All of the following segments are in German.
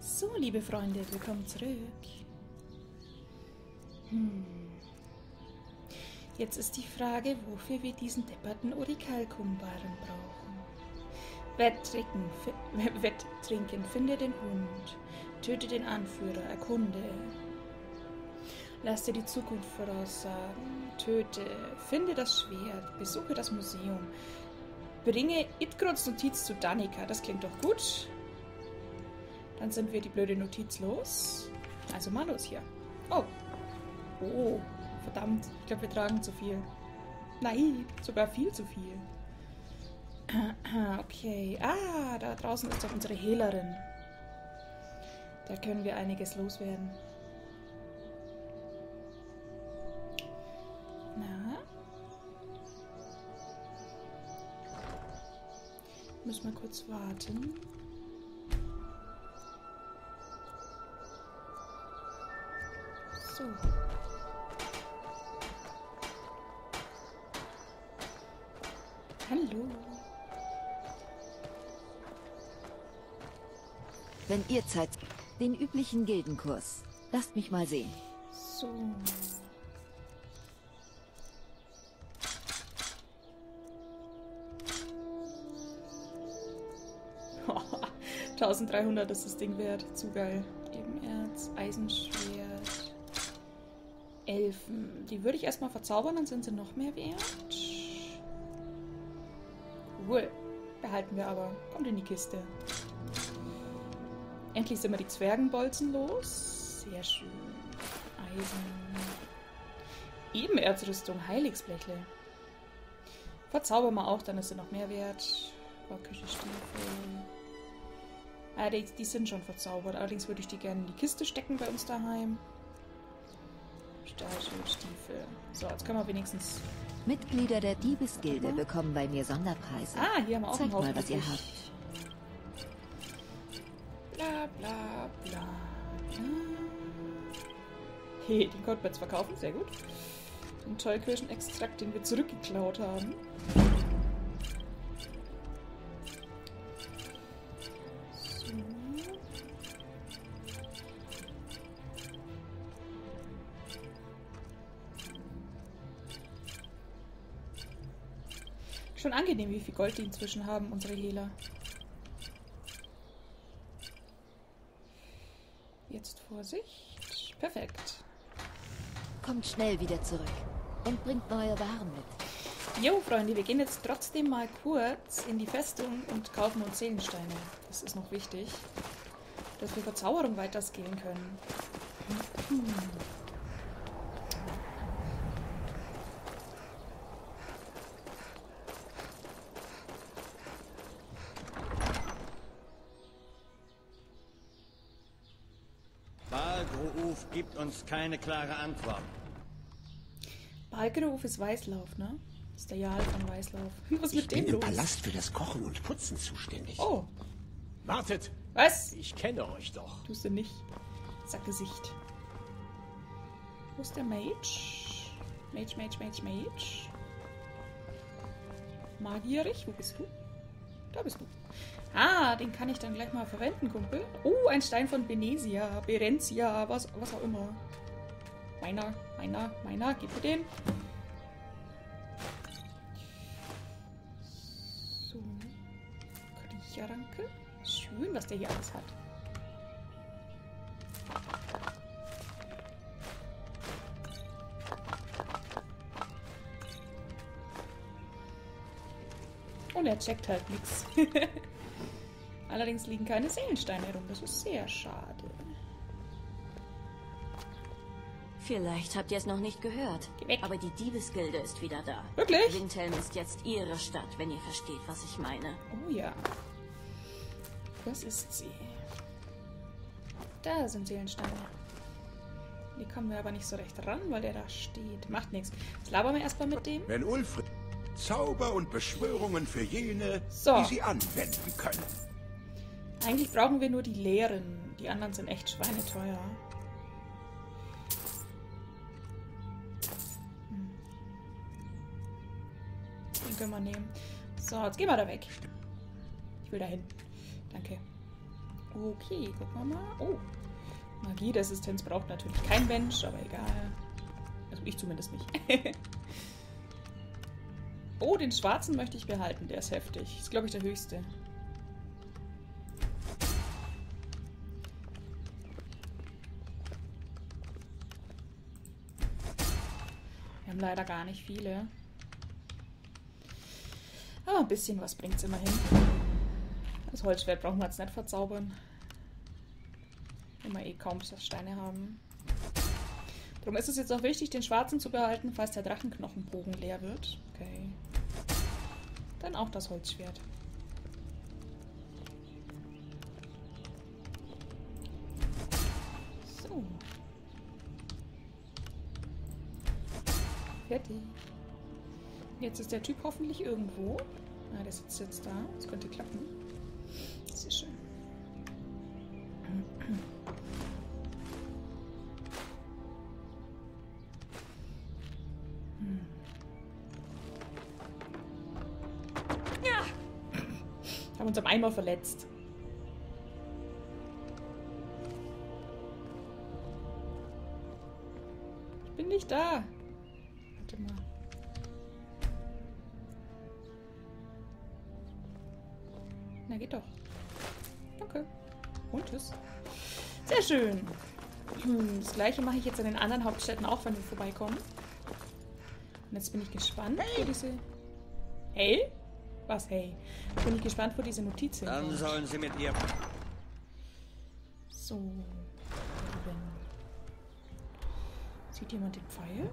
So, liebe Freunde, willkommen zurück. Jetzt ist die Frage, wofür wir diesen depperten Orikalkumbarren brauchen. Wetttrinken, finde den Hund, töte den Anführer, erkunde. Lass dir die Zukunft voraussagen, töte, finde das Schwert, besuche das Museum, bringe Idgrods Notiz zu Danica, das klingt doch gut. Dann sind wir die blöde Notiz los. Also mal los hier. Oh. Oh, verdammt. Ich glaube, wir tragen zu viel. Nein, sogar viel zu viel. Okay. Ah, da draußen ist doch unsere Hehlerin. Da können wir einiges loswerden. Na? Müssen wir kurz warten. So. Hallo. Wenn ihr Zeit... Den üblichen Gildenkurs. Lasst mich mal sehen. So. Oh, 1300 ist das Ding wert. Zu geil. Ebenerz, Eisenschwert. Elfen. Die würde ich erstmal verzaubern, dann sind sie noch mehr wert. Cool. Behalten wir aber. Kommt in die Kiste. Endlich sind wir die Zwergenbolzen los. Sehr schön. Eisen. Ebenerzrüstung, Heiligsblechle. Verzaubern wir auch, dann ist sie noch mehr wert. Bauküche, Stiefel. Ah, die sind schon verzaubert. Allerdings würde ich die gerne in die Kiste stecken bei uns daheim. Stahlschild, Stiefel. So, jetzt können wir wenigstens... Mitglieder der Diebesgilde bekommen bei mir Sonderpreise. Ah, hier haben wir auch Zeigt einen Haufen. mal, was ihr habt. Bla bla bla bla. Hey, den konnten wir jetzt verkaufen, sehr gut. Den Tollkirschenextrakt, den wir zurückgeklaut haben. So. Schon angenehm, wie viel Gold die inzwischen haben, unsere Hehler. Jetzt Vorsicht. Perfekt. Kommt schnell wieder zurück und bringt neue Waren mit. Jo, Freunde, wir gehen jetzt trotzdem mal kurz in die Festung und kaufen uns Seelensteine. Das ist noch wichtig, dass wir Verzauberung weiter skillen können. Balgruuf gibt uns keine klare Antwort. Balgruuf ist Weißlauf, ne? Das ist der Jarl von Weißlauf. Was ist Ich mit bin dem im los? Palast für das Kochen und Putzen zuständig. Oh, Wartet! was? Ich kenne euch doch. Tust du nicht. Sackgesicht. Wo ist der Mage? Mage. Magierig, wo bist du? Da bist du. Ah, den kann ich dann gleich mal verwenden, Kumpel. Oh, ein Stein von Benesia, Berenzia, was auch immer. Meiner, gib mir den. So. Kriecherranke. Schön, was der hier alles hat. Und er checkt halt nichts. Allerdings liegen keine Seelensteine rum. Das ist sehr schade. Vielleicht habt ihr es noch nicht gehört. Geh weg. Aber die Diebesgilde ist wieder da. Wirklich? Windhelm ist jetzt ihre Stadt, wenn ihr versteht, was ich meine. Oh ja. Das ist sie. Da sind Seelensteine. Die kommen wir aber nicht so recht ran, weil der da steht. Macht nichts. Jetzt labern wir erstmal mit dem. Wenn Ulfried Zauber und Beschwörungen für jene, So. die sie anwenden können. Eigentlich brauchen wir nur die leeren. Die anderen sind echt schweineteuer. Den können wir nehmen. So, jetzt gehen wir da weg. Ich will da hin. Danke. Okay, gucken wir mal. Oh, Magieresistenz braucht natürlich kein Mensch, aber egal. Also ich zumindest nicht. Oh, den schwarzen möchte ich behalten. Der ist heftig. Ist, glaube ich, der höchste. Wir haben leider gar nicht viele. Aber ein bisschen was bringt es immerhin. Das Holzschwert brauchen wir jetzt nicht verzaubern. Wenn wir eh kaum Steine haben. Darum ist es jetzt auch wichtig, den schwarzen zu behalten, falls der Drachenknochenbogen leer wird. Okay. Dann auch das Holzschwert. So. Fertig. Jetzt ist der Typ hoffentlich irgendwo. Ah, der sitzt jetzt da. Das könnte klappen. Sehr schön. Ja! Haben uns am Eimer verletzt. Ich bin nicht da. Warte mal. Na, geht doch. Danke. Und tschüss. Sehr schön. Das gleiche mache ich jetzt an den anderen Hauptstädten auch, wenn wir vorbeikommen. Und jetzt bin ich gespannt, wo diese... Hey? Was, hey? Bin ich gespannt, wo diese Notiz hin Dann kommt. sollen sie mit ihr... So. Sieht jemand den Pfeil?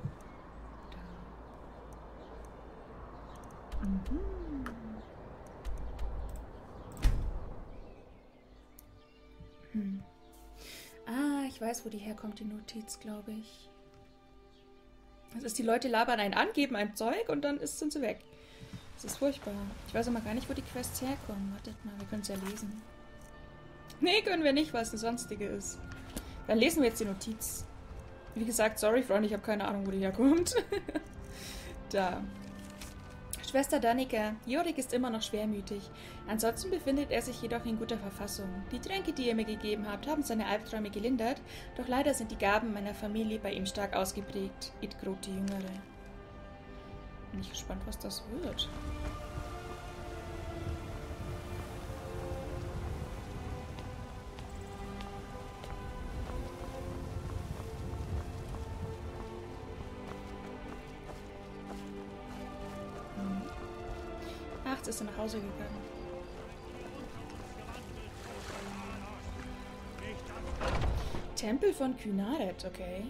Da. Mhm. Ah, ich weiß, wo die herkommt, die Notiz, glaube ich. Das ist, die Leute labern einen an, geben ein Zeug und dann sind sie weg. Das ist furchtbar. Ich weiß aber gar nicht, wo die Quests herkommen. Wartet mal, wir können es ja lesen. Nee, können wir nicht, weil es eine sonstige ist. Dann lesen wir jetzt die Notiz. Wie gesagt, sorry, Freunde, ich habe keine Ahnung, wo die herkommt. Da. Schwester Danica, Jorik ist immer noch schwermütig. Ansonsten befindet er sich jedoch in guter Verfassung. Die Tränke, die ihr mir gegeben habt, haben seine Albträume gelindert, doch leider sind die Gaben meiner Familie bei ihm stark ausgeprägt. Idgrod die Jüngere. Bin ich gespannt, was das wird. Nachts ist er nach Hause gegangen. Tempel von Kynaret, okay.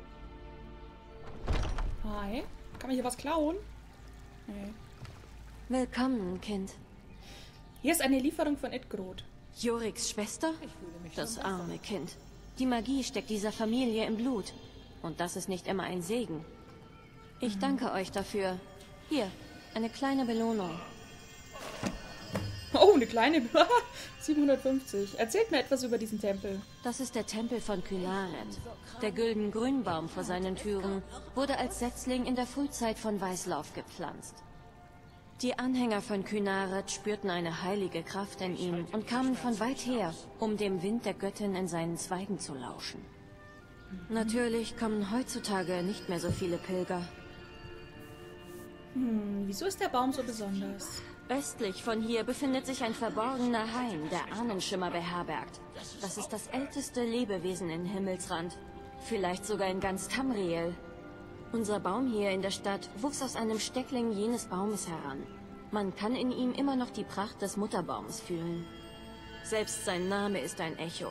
Hi. Kann man hier was klauen? Nee. Willkommen, Kind. Hier ist eine Lieferung von Idgrod. Joriks Schwester? Das arme Kind. Die Magie steckt dieser Familie im Blut. Und das ist nicht immer ein Segen. Ich danke euch dafür. Hier, eine kleine Belohnung. Oh, eine kleine... 750. Erzählt mir etwas über diesen Tempel. Das ist der Tempel von Kynaret. Der Gülden-Grünbaum vor seinen Türen wurde als Setzling in der Frühzeit von Weißlauf gepflanzt. Die Anhänger von Kynaret spürten eine heilige Kraft in ihm und kamen von weit her, um dem Wind der Göttin in seinen Zweigen zu lauschen. Natürlich kommen heutzutage nicht mehr so viele Pilger. Wieso ist der Baum so besonders? Westlich von hier befindet sich ein verborgener Hain, der Ahnenschimmer beherbergt. Das ist das älteste Lebewesen in Himmelsrand. Vielleicht sogar in ganz Tamriel. Unser Baum hier in der Stadt wuchs aus einem Steckling jenes Baumes heran. Man kann in ihm immer noch die Pracht des Mutterbaums fühlen. Selbst sein Name ist ein Echo.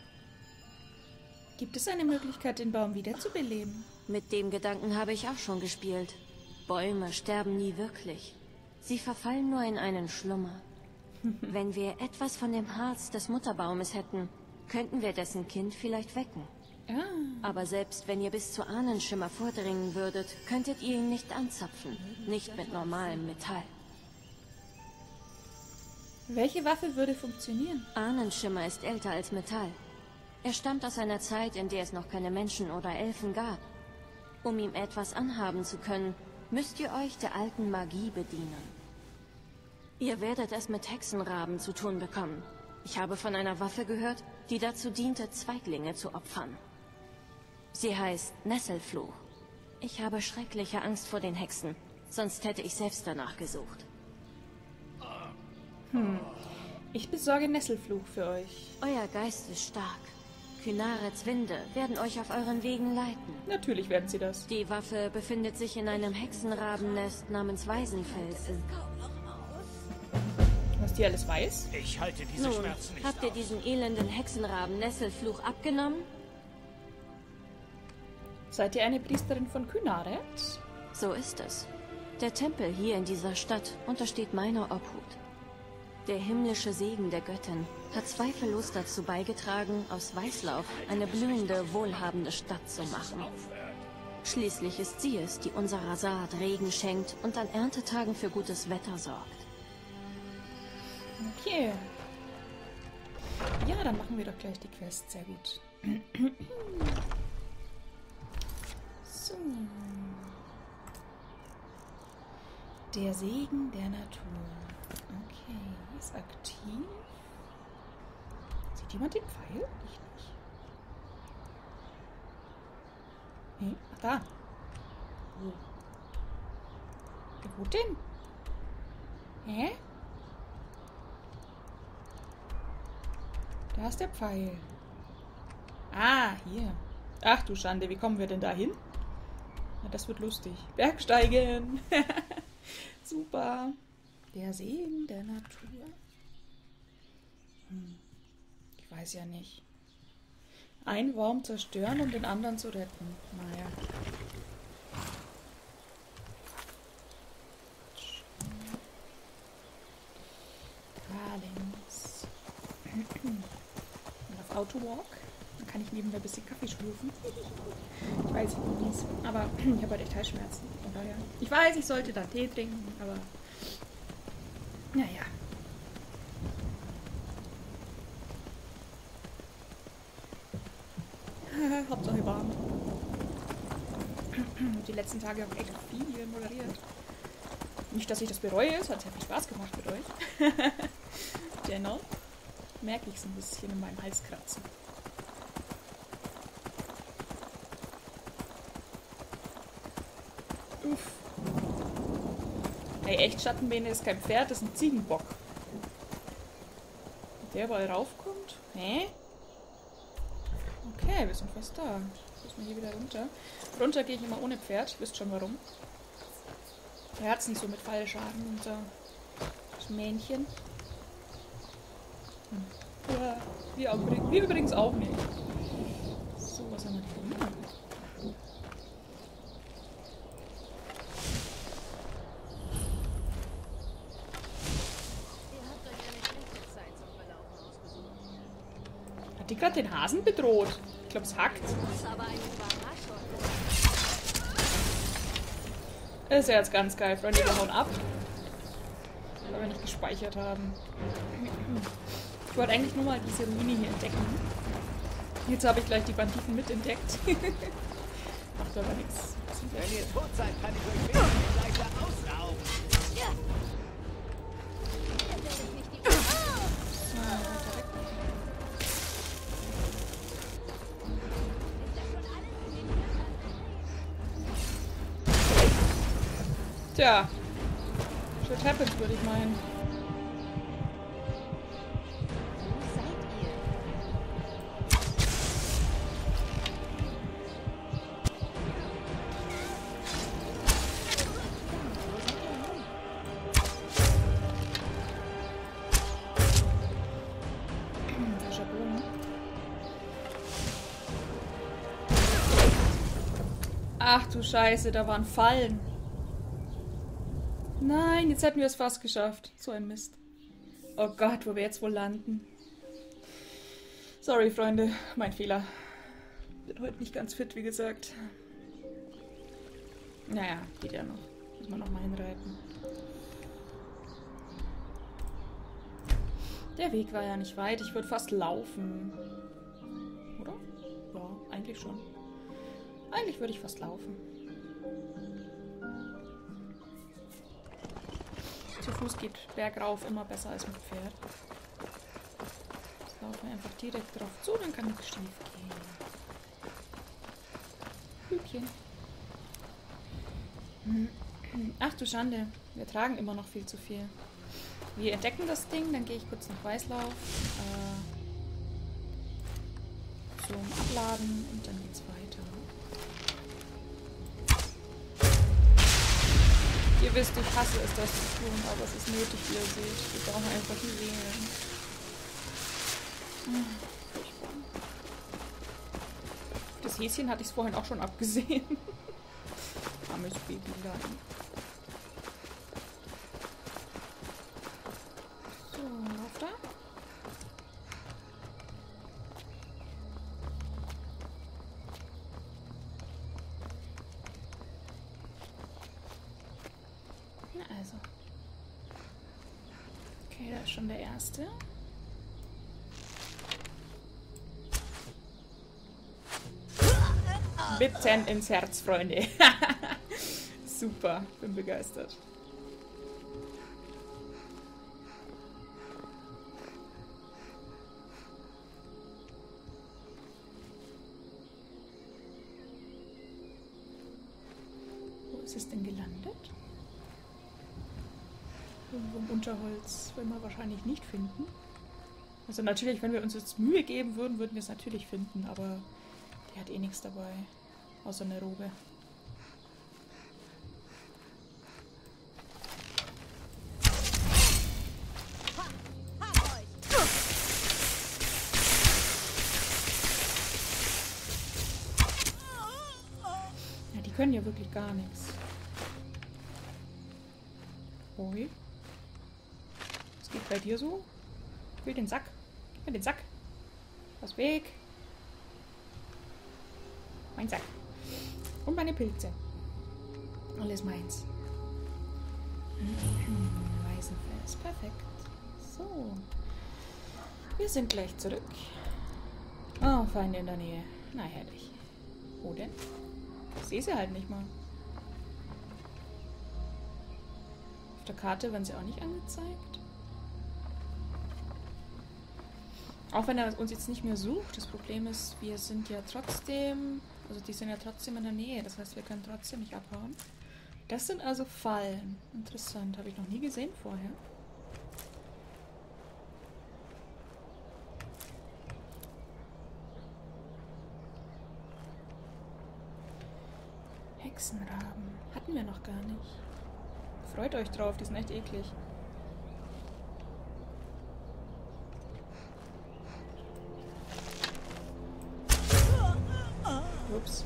Gibt es eine Möglichkeit, den Baum wiederzubeleben? Mit dem Gedanken habe ich auch schon gespielt. Bäume sterben nie wirklich. Sie verfallen nur in einen Schlummer. Wenn wir etwas von dem Harz des Mutterbaumes hätten, könnten wir dessen Kind vielleicht wecken. Ah. Aber selbst wenn ihr bis zu Ahnenschimmer vordringen würdet, könntet ihr ihn nicht anzapfen. Nicht mit normalem Metall. Welche Waffe würde funktionieren? Ahnenschimmer ist älter als Metall. Er stammt aus einer Zeit, in der es noch keine Menschen oder Elfen gab. Um ihm etwas anhaben zu können, müsst ihr euch der alten Magie bedienen. Ihr werdet es mit Hexenraben zu tun bekommen. Ich habe von einer Waffe gehört, die dazu diente, Zweiglinge zu opfern. Sie heißt Nesselfluch. Ich habe schreckliche Angst vor den Hexen, sonst hätte ich selbst danach gesucht. Ich besorge Nesselfluch für euch. Euer Geist ist stark. Kynarets Winde werden euch auf euren Wegen leiten. Natürlich werden sie das. Die Waffe befindet sich in einem Hexenrabennest namens Waisenfelsen. Was die alles weiß? Ich halte diese Nun, Schmerzen nicht habt ihr aus. diesen elenden Hexenraben Nesselfluch abgenommen? Seid ihr eine Priesterin von Kynaret? So ist es. Der Tempel hier in dieser Stadt untersteht meiner Obhut. Der himmlische Segen der Göttin hat zweifellos dazu beigetragen, aus Weißlauf eine blühende, wohlhabende Stadt zu machen. Schließlich ist sie es, die unserer Saat Regen schenkt und an Erntetagen für gutes Wetter sorgt. Okay. Ja, dann machen wir doch gleich die Quest. Sehr gut. So. Der Segen der Natur. Okay, ist aktiv. Sieht jemand den Pfeil? Ich nicht. Hey, ach da. Wo? Wo denn? Hä? Da ist der Pfeil. Ah, hier. Ach du Schande, wie kommen wir denn da hin? Na, das wird lustig. Bergsteigen. Super. Der Segen der Natur. Ich weiß ja nicht. Einen Wurm zerstören, um den anderen zu retten. Naja. Da links. Und auf Autowalk. Dann kann ich nebenbei ein bisschen Kaffee schlürfen. Ich weiß, ich bin mies. Aber ich habe halt echt Halsschmerzen. Von daher. Ich weiß, ich sollte da Tee trinken, aber naja. Hauptsache warm. Die letzten Tage habe ich echt viel moderiert. Nicht, dass ich das bereue, es hat sehr viel Spaß gemacht mit euch. Dennoch merke ich es ein bisschen in meinem Halskratzen. Uff. Ey, echt, Schattenmähne ist kein Pferd, das ist ein Ziegenbock. Der überall raufkommt? Hä? Okay, wir sind fast da. Müssen wir hier wieder runter. Runter gehe ich immer ohne Pferd. Wisst schon warum. Er hat es nicht so mit Fallschaden und so. Das Mähnchen. Ja, wir übrigens auch nicht. So, was haben wir denn hier? Hat die gerade den Hasen bedroht? Ich glaube, es hackt. Das ist ja jetzt ganz geil, Freunde. Wir hauen ab. Weil wir nicht gespeichert haben. Ich wollte eigentlich nur mal diese Ruine hier entdecken. Jetzt habe ich gleich die Banditen mit entdeckt. Macht aber nichts. Wenn ihr tot seid, kann ich euch wesentlich leichter ausrauben. Tja. Shit happens, würde ich meinen. Ach du Scheiße, da waren Fallen. Nein, jetzt hätten wir es fast geschafft. So ein Mist. Oh Gott, wo wir jetzt wohl landen. Sorry, Freunde, mein Fehler. Bin heute nicht ganz fit, wie gesagt. Naja, geht ja noch. Muss man noch mal hinreiten. Der Weg war ja nicht weit. Ich würde fast laufen. Oder? Ja, eigentlich schon. Eigentlich würde ich fast laufen. Zu Fuß geht bergauf immer besser als mit Pferd. einfach direkt drauf zu, dann kann nichts schief gehen. Hübchen. Ach du Schande, wir tragen immer noch viel zu viel. Wir entdecken das Ding, dann gehe ich kurz nach Weißlauf zum Abladen und dann geht's weiter. Ihr wisst, ich hasse es, das zu tun, aber es ist nötig, wie ihr seht. Wir brauchen einfach die Seelen. Das Häschen hatte ich es vorhin auch schon abgesehen. Armes Babylein. So, lauf da. Na also. Okay, da ist schon der erste. Mitten ins Herz, Freunde. Super, bin begeistert. Wo ist es denn gelandet? Irgendwo im Unterholz werden wir wahrscheinlich nicht finden. Also natürlich, wenn wir uns jetzt Mühe geben würden, würden wir es natürlich finden, aber die hat eh nichts dabei. Außer eine Robe. Ja, die können ja wirklich gar nichts. Oi. Was geht bei dir so? Ich will den Sack. Gib mir den Sack. Was weg. Mein Sack. Und meine Pilze. Alles meins. Weißenfels. Perfekt. So. Wir sind gleich zurück. Oh, Feinde in der Nähe. Na, herrlich. Wo denn? Ich sehe sie halt nicht mal. Auf der Karte werden sie auch nicht angezeigt. Auch wenn er uns jetzt nicht mehr sucht. Das Problem ist, wir sind ja trotzdem... Also die sind ja trotzdem in der Nähe. Das heißt, wir können trotzdem nicht abhauen. Das sind also Fallen. Interessant. Habe ich noch nie gesehen vorher. Hexenraben. Hatten wir noch gar nicht. Freut euch drauf. Die sind echt eklig. Ups.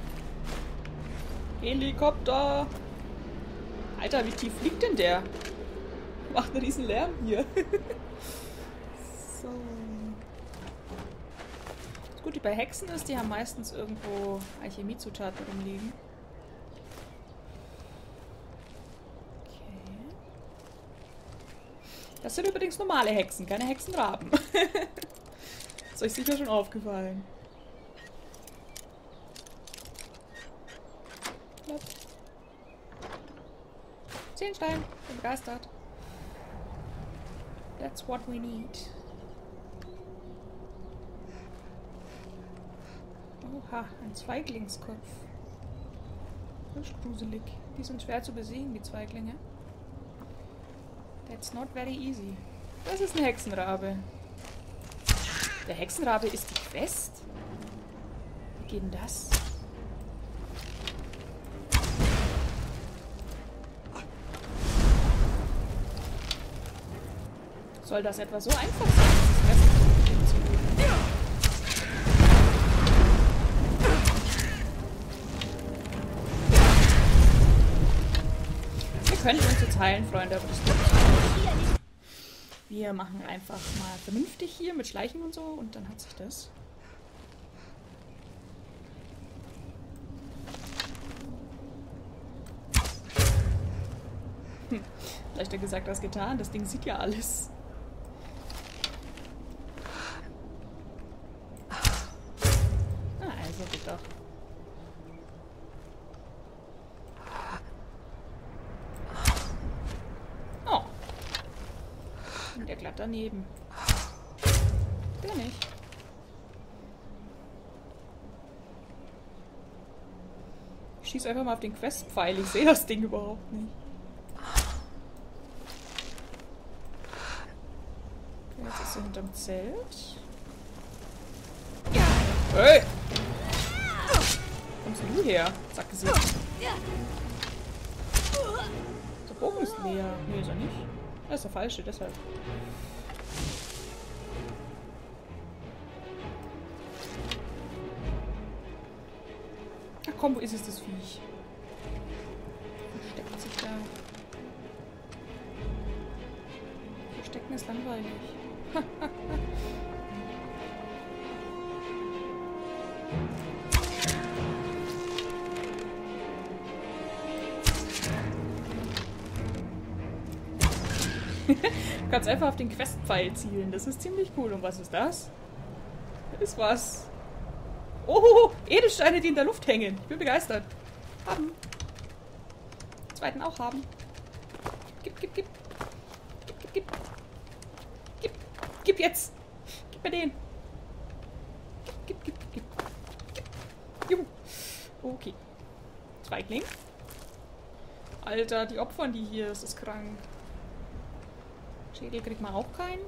Helikopter! Alter, wie tief fliegt denn der? Macht einen riesen Lärm hier. So. Das Gute bei Hexen ist, die haben meistens irgendwo Alchemiezutaten rumliegen. Okay. Das sind übrigens normale Hexen, keine Hexenraben. Ist euch sicher schon aufgefallen. 10 Stein. Bin begeistert. That's what we need. Oha, ein Zweiglingskopf. Das ist gruselig. Die sind schwer zu besiegen, die Zweiglinge. That's not very easy. Das ist ein Hexenrabe. Der Hexenrabe ist die Quest? Wie geht denn das? Soll das etwa so einfach sein, dieses Rest zu lösen? Wir können uns jetzt heilen, Freunde, aber das tut nicht. Wir machen einfach mal vernünftig hier mit Schleichen und so und dann hat sich das. Leichter gesagt als getan, das Ding sieht ja alles. Also bitte. Oh. Und der glatt daneben. Der nicht. Ich schieße einfach mal auf den Questpfeil. Ich sehe das Ding überhaupt nicht. Okay, jetzt ist er hinterm Zelt. Hey! Wo kommst denn du her? Zack, gesehen. Der Bogen ist leer. Nee, ist er nicht. Das ist der falsche, deshalb. Ach komm, wo ist es, das Viech? Versteckt sich da. Verstecken ist langweilig. Du kannst einfach auf den Questpfeil zielen. Das ist ziemlich cool. Und was ist das? Das ist was. Oh, Edelsteine, die in der Luft hängen. Ich bin begeistert. Haben. Zweiten auch haben. Gib. Gib jetzt. Gib mir den. Gib. Juhu. Okay. Zweigling. Alter, die opfern die hier. Das ist krank. Schädel kriegt man auch keinen.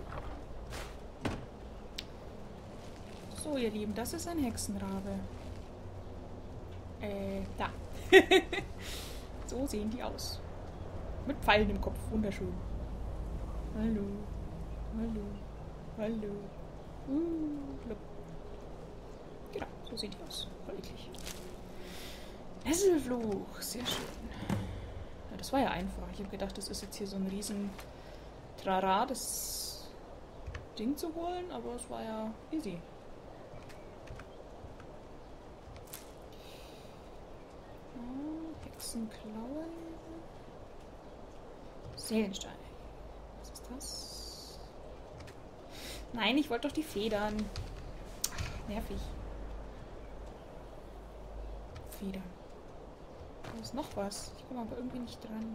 So, ihr Lieben, das ist ein Hexenrabe. Da. So sehen die aus. Mit Pfeilen im Kopf. Wunderschön. Hallo. Look. Genau, so sieht die aus. Voll eklig. Nesselfluch. Sehr schön. Ja, das war ja einfach. Ich habe gedacht, das ist jetzt hier so ein riesen Trara, das Ding zu holen, aber es war ja easy. Hexenklaue. Seelenstein. Was ist das? Nein, ich wollte doch die Federn. Ach, nervig. Federn. Da ist noch was. Ich komme aber irgendwie nicht dran.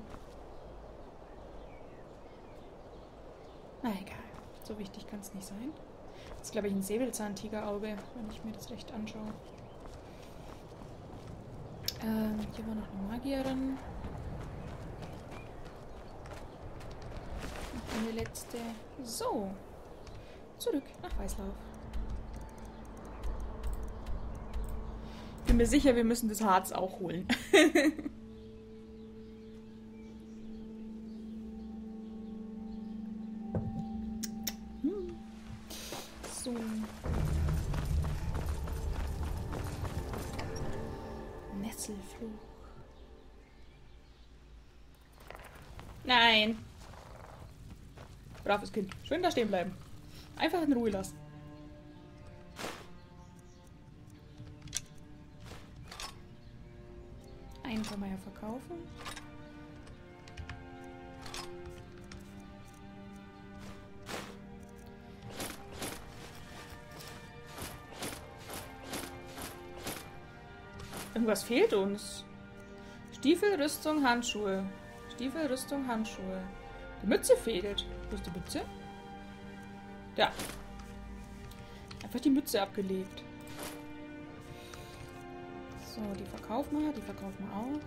Na egal. So wichtig kann es nicht sein. Das ist, glaube ich, ein Säbelzahntigerauge, wenn ich mir das recht anschaue. Hier war noch eine Magierin. Noch eine letzte. So. Zurück nach Weißlauf. Bin mir sicher, wir müssen das Harz auch holen. So. Nesselfluch. Nein. Braves Kind. Schön da stehen bleiben. Einfach in Ruhe lassen. Einen kann man ja verkaufen. Irgendwas fehlt uns. Stiefel, Rüstung, Handschuhe. Stiefel, Rüstung, Handschuhe. Die Mütze fehlt. Wo ist die Mütze? Da. Einfach die Mütze abgelegt. So, die verkaufen wir. Die verkaufen wir auch.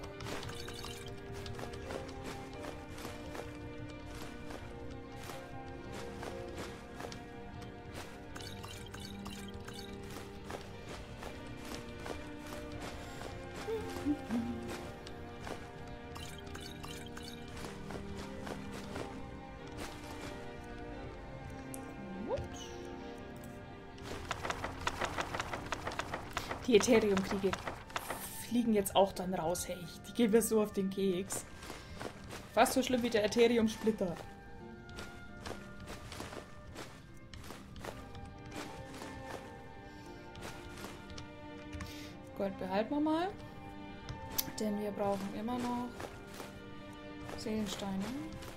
Die Ethereum-Kriege fliegen jetzt auch dann raus, hey. Die gehen mir so auf den Keks. Fast so schlimm wie der Ethereum-Splitter. Gold behalten wir mal. Denn wir brauchen immer noch Seelensteine.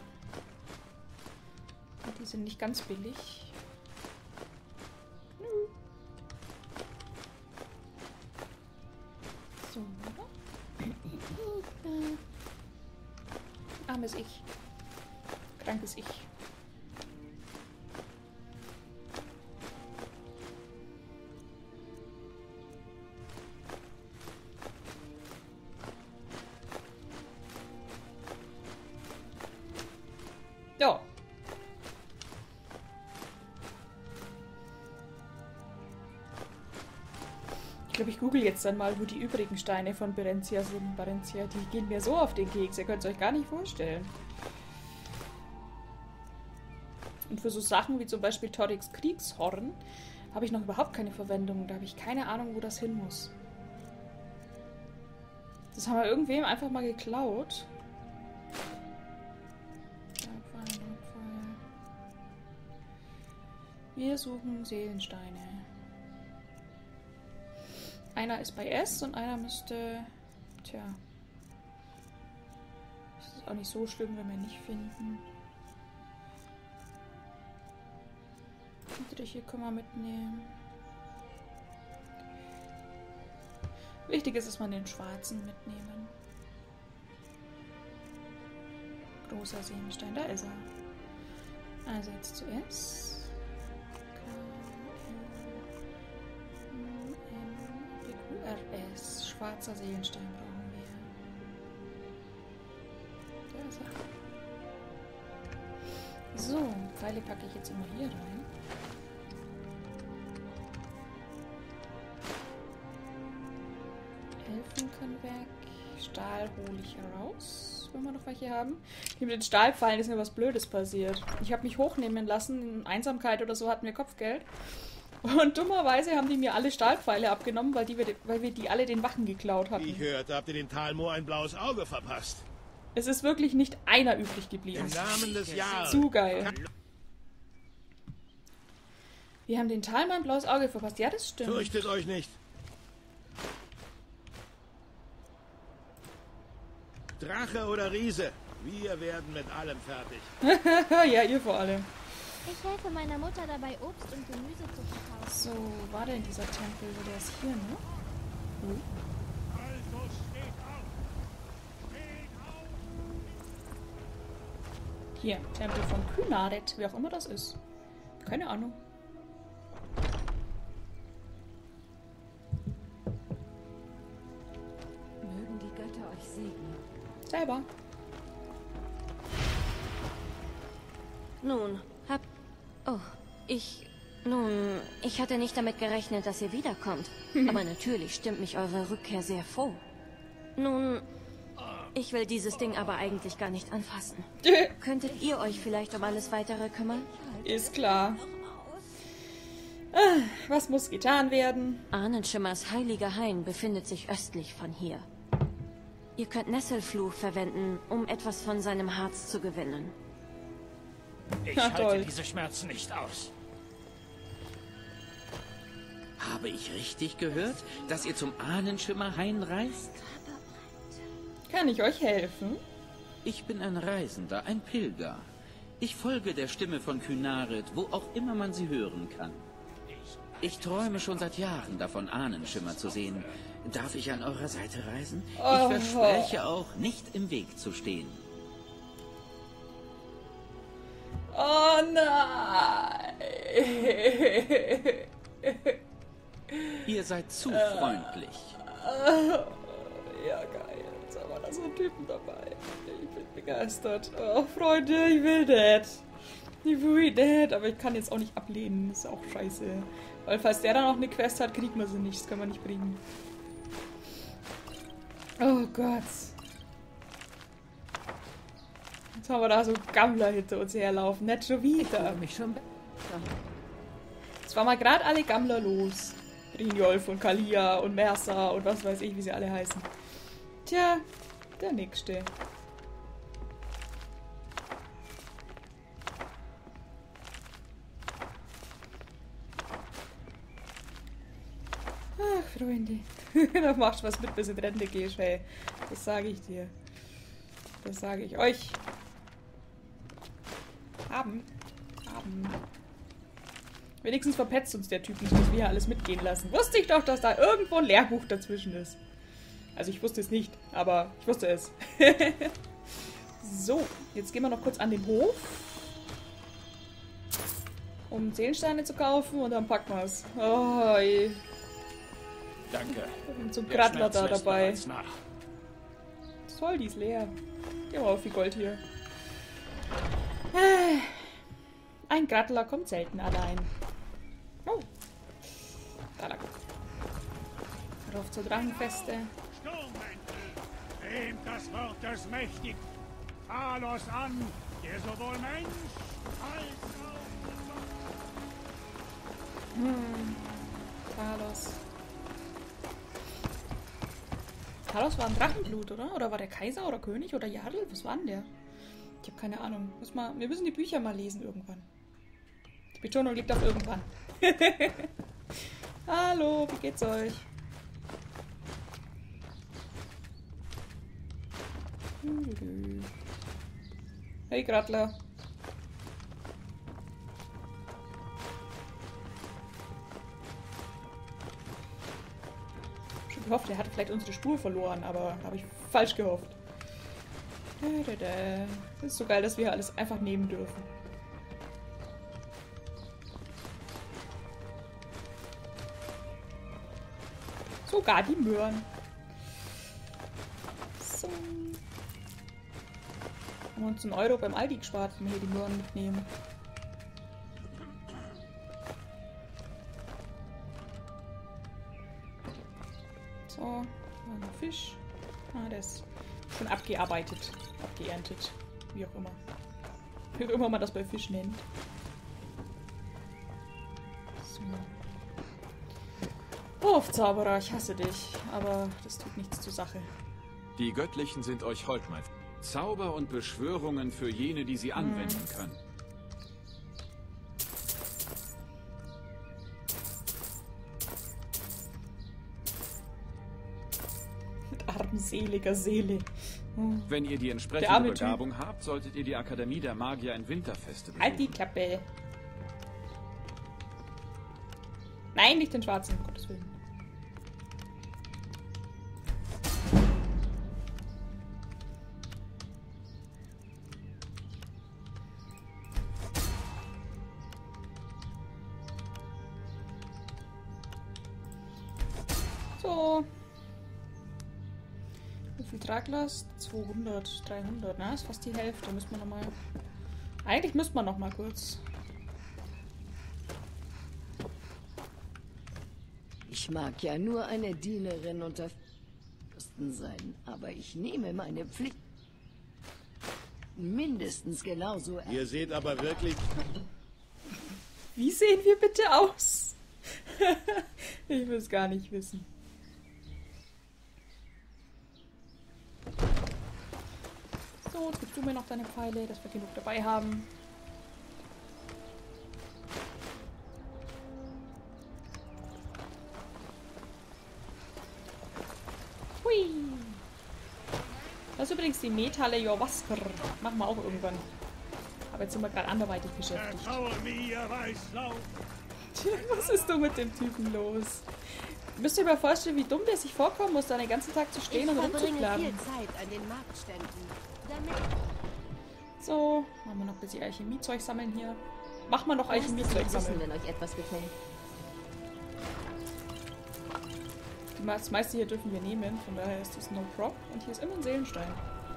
Und die sind nicht ganz billig. So. Armes Ich. Krankes Ich. glaube, ich google jetzt dann mal, wo die übrigen Steine von Barentia sind. Barentia, die gehen mir so auf den Keks, ihr könnt es euch gar nicht vorstellen. Und für so Sachen wie zum Beispiel Torriks Kriegshorn habe ich noch überhaupt keine Verwendung. Da habe ich keine Ahnung, wo das hin muss. Das haben wir irgendwem einfach mal geklaut. Wir suchen Seelensteine. Einer ist bei S und einer müsste... Tja. Das ist auch nicht so schlimm, wenn wir ihn nicht finden. Hier können wir mitnehmen. Wichtig ist, dass wir den schwarzen mitnehmen. Großer Seelenstein, da ist er. Also jetzt zuerst. BQRS. Schwarzer Seelenstein brauchen wir. Da ist er. So, Pfeile packe ich jetzt immer hier rein. Elfen können weg. Stahl hole ich heraus, wenn wir noch welche haben. Hier mit den Stahlpfeilen ist mir was Blödes passiert. Ich habe mich hochnehmen lassen. In Einsamkeit oder so hatten wir Kopfgeld. Und dummerweise haben die mir alle Stahlpfeile abgenommen, weil wir die alle den Wachen geklaut hatten. Ich hörte, habt ihr den Talmoor ein blaues Auge verpasst. Es ist wirklich nicht einer übrig geblieben. Im Namen des Jahres. Zu geil. Wir haben den Talmoor ein blaues Auge verpasst. Ja, das stimmt. Fürchtet euch nicht. Drache oder Riese, wir werden mit allem fertig. Ja, ihr vor allem. Ich helfe meiner Mutter dabei, Obst und Gemüse zu verkaufen. So, wo war denn dieser Tempel? Der ist hier, ne? Also steht auf! Steht auf! Hier, Tempel von Kynaret, wie auch immer das ist. Keine Ahnung. Mögen die Götter euch segnen. Selber. Nun, ich hatte nicht damit gerechnet, dass ihr wiederkommt. Aber natürlich stimmt mich eure Rückkehr sehr froh. Nun, ich will dieses Ding aber eigentlich gar nicht anfassen. Könntet ihr euch vielleicht um alles Weitere kümmern? Ist klar. Was muss getan werden? Ahnenschimmers heiliger Hain befindet sich östlich von hier. Ihr könnt Nesselfluch verwenden, um etwas von seinem Harz zu gewinnen. Ich Na, halte toll. diese Schmerzen nicht aus. Habe ich richtig gehört, dass ihr zum Ahnenschimmerhain reist? Kann ich euch helfen? Ich bin ein Reisender, ein Pilger. Ich folge der Stimme von Kynaret, wo auch immer man sie hören kann. Ich träume schon seit Jahren davon, Ahnenschimmer zu sehen. Darf ich an eurer Seite reisen? Ich verspreche auch, nicht im Weg zu stehen. Oh nein! Ihr seid zu freundlich. Ja, geil. Jetzt haben wir da so einen Typen dabei. Ich bin begeistert. Oh, Freunde, ich will das. Ich will das. Aber ich kann jetzt auch nicht ablehnen. Das ist auch scheiße. Weil falls der dann auch eine Quest hat, kriegt man sie nicht. Das kann man nicht bringen. Oh Gott. Jetzt haben wir da so Gammler hinter uns herlaufen. Nicht schon wieder. Jetzt waren mal gerade alle Gammler los. Brynjolf und Kalia und Mersa und was weiß ich, wie sie alle heißen. Tja, der Nächste. Ach, Freunde. Da machst du was mit, bis in Rente gehst, hey. Das sage ich dir. Das sage ich euch. Haben. Wenigstens verpetzt uns der Typ nicht, dass wir hier alles mitgehen lassen. Wusste ich doch, dass da irgendwo ein Lehrbuch dazwischen ist. Also ich wusste es nicht, aber ich wusste es. So, jetzt gehen wir noch kurz an den Hof. Um Seelensteine zu kaufen und dann packen wir es. Oh, ey. Danke. Und so ein Der Grattler Schmerz da lässt dabei. bereits nach. Toll, die ist leer. Gehen wir auf viel Gold hier. Ein Grattler kommt selten allein. Oh. Da lang. auf zur Drachenfeste. Nehmt das Wort des Mächtigen Talos an, der sowohl Mensch als auch... Talos. Talos war ein Drachenblut, oder? Oder war der Kaiser oder König oder Jarl? Was war denn der? Ich habe keine Ahnung. Wir müssen die Bücher mal lesen irgendwann. Die Betonung liegt auf irgendwann. Hallo, wie geht's euch? Hey, Gradler. Schon gehofft, er hatte vielleicht unsere Spur verloren, aber habe ich falsch gehofft. Das ist so geil, dass wir alles einfach nehmen dürfen. Sogar die Möhren. So. Haben wir uns einen Euro beim Aldi gespart, wenn wir hier die Möhren mitnehmen. So, ein Fisch. Ah, der ist schon abgearbeitet. Abgeerntet. Wie auch immer. Wie auch immer man das bei Fisch nennt. So. Zauberer, ich hasse dich, aber das tut nichts zur Sache. Die Göttlichen sind euch hold, mein Freund. Zauber und Beschwörungen für jene, die sie anwenden können. Mit armseliger Seele. Wenn ihr die entsprechende Begabung habt, solltet ihr die Akademie der Magier in Winterfeste besuchen. Halt die Klappe. Nein, nicht den Schwarzen, um Gottes Willen. So. Wie viel Traglast? 200, 300. Na, ist fast die Hälfte. Müssen wir nochmal. Eigentlich müsste man noch mal kurz. Ich mag ja nur eine Dienerin unter Fürsten sein, aber ich nehme meine Pflicht mindestens genauso ernst. Ihr seht aber wirklich... Wie sehen wir bitte aus? Ich will es gar nicht wissen. So, jetzt gibst du mir noch deine Pfeile, dass wir genug dabei haben. Hui. Das ist übrigens die Metalle Jorvaskr. Machen wir auch irgendwann. Aber jetzt sind wir gerade anderweitig beschäftigt. Was ist denn mit dem Typen los? Müsst ihr mir vorstellen, wie dumm der sich vorkommen muss, da den ganzen Tag zu stehen und rumzuklagen. Viel Zeit an den Marktständen. So, machen wir noch ein bisschen Alchemiezeug sammeln hier. Machen wir noch Alchemiezeug sammeln. Wenn euch etwas gefällt. Das meiste hier dürfen wir nehmen, von daher ist das no prop. Und hier ist immer ein Seelenstein.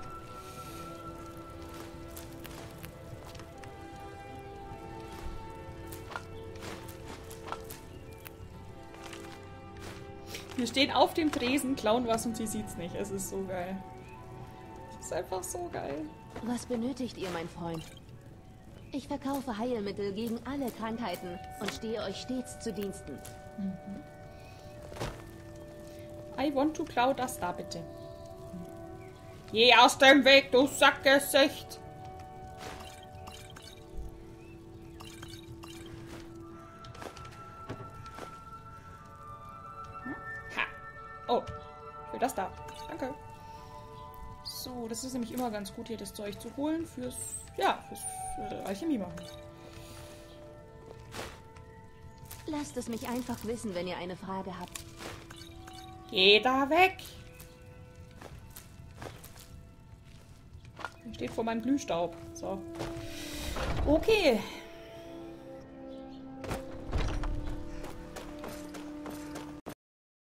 Wir stehen auf dem Tresen, klauen was und sie sieht's nicht. Es ist so geil. Es ist einfach so geil. Was benötigt ihr, mein Freund? Ich verkaufe Heilmittel gegen alle Krankheiten und stehe euch stets zu Diensten. I want to klau das da, bitte. Geh aus dem Weg, du Sackgesicht! Ha! Oh, ich will das da. Danke. So, das ist nämlich immer ganz gut, hier das Zeug zu holen fürs Alchemie machen. Lasst es mich einfach wissen, wenn ihr eine Frage habt. Geh da weg! Er steht vor meinem Glühstaub. So. Okay.